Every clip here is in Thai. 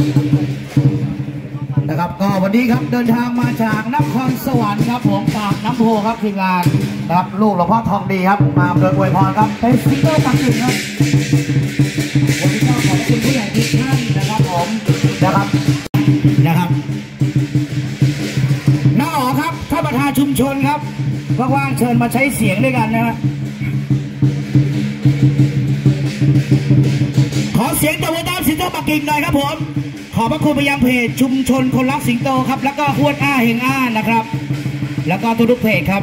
นะครับก็วันนี้ครับเดินทางมาจากนครสวรรค์ครับผมปากน้ำโพครับทีมงานนะครับลูกหลวงพ่อทองดีครับมาโดยอวยพรครับเป็นสติ๊กเกอร์ปักกิ่งครับวันนี้ก็ขอบคุณผู้ใหญ่ทุกท่านนะครับผมนะครับน้าอ๋อครับท่านประธานชุมชนครับว่างๆเชิญมาใช้เสียงด้วยกันนะครับขอเสียงตบมือต้อนรับสิงโตปักกิ่งหน่อยครับผมขอบพระคุณไปยังเพจชุมชนคนรักสิงโตครับแล้วก็ฮวดอ้าเฮงอ้านะครับแล้วก็ทุกเพจครับ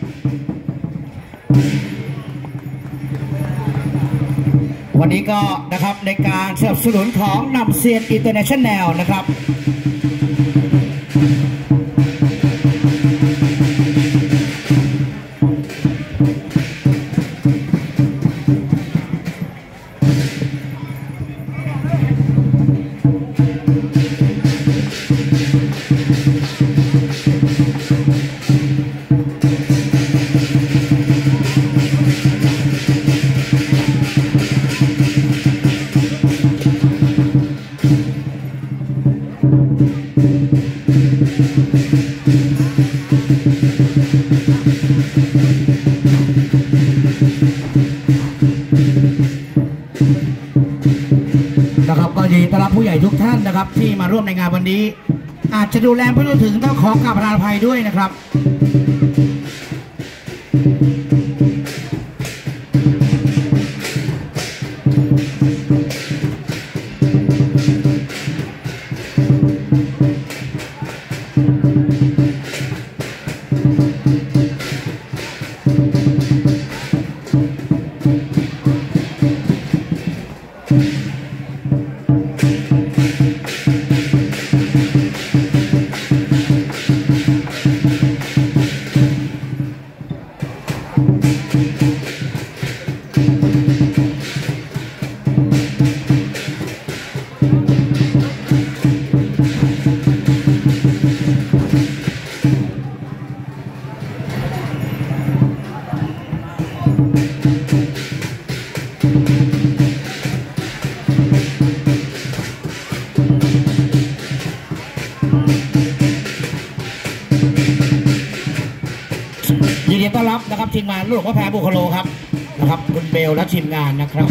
วันนี้ก็นะครับในการสนับสนุนของนำเซียนอินเตอร์เนชั่นแนลนะครับนะครับก็ยินดีต้อนรับผู้ใหญ่ทุกท่านนะครับที่มาร่วมในงานวันนี้อาจจะดูแลไม่รู้ถึงต้องขอกราบขออภัยด้วยนะครับยินดีต้อนรับนะครับทีมงานลูกหลวงพ่อแพรบุคโลครับนะครับคุณเบลและทีมงานนะครับ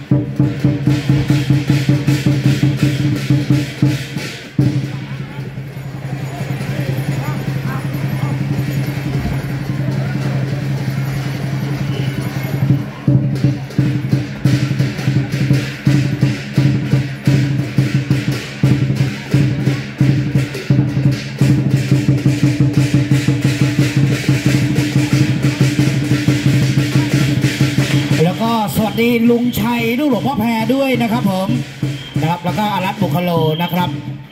สวัสดีลุงชัยลูกหลวงพ่อแพรด้วยนะครับผมนะครับแล้วก็อารัตบุคโลนะครับ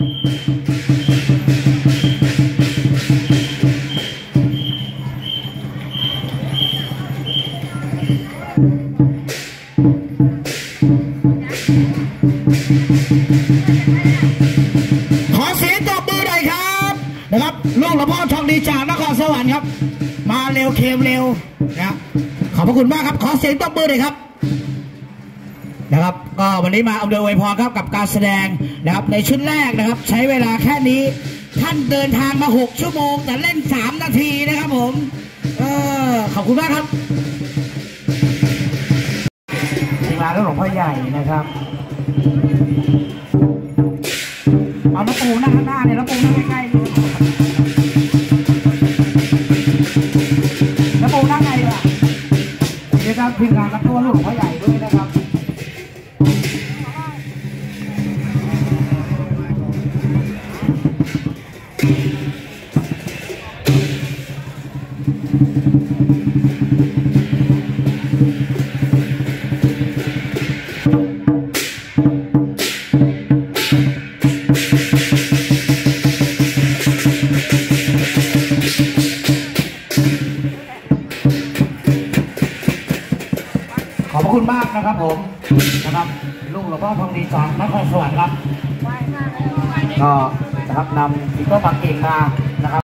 ขอเสียงตบมือหน่อยครับนะครับลูกหลวงพ่อทองดีจากนครสวรรค์ครับมาเร็วเคมเร็วนะขอบพระคุณมากครับขอเสียงตบมือหน่อยครับนะครับก็วันนี้มาอำนวยอวยพรครับกับการแสดงนะครับในชุดแรกนะครับใช้เวลาแค่นี้ท่านเดินทางมา6 ชั่วโมงแต่เล่น3 นาทีนะครับผมขอบคุณมากครับทีมงานหลวงพ่อใหญ่นะครับเอาน้ำปูนั่งข้างหน้าเนี่ยน้ำปูนั่งใกล้ๆดูน้ำปูนั่งไงล่ะเดี๋ยวจะทีมงานกับตัวหลวงพ่อใหญ่ด้วยนะครับขอบคุณมากนะครับผมนะครับลูกหลวงพ่อทองดีจากนครสวรรค์ครับก็นะครับนำสิงโตปักกิ่งมานะครับ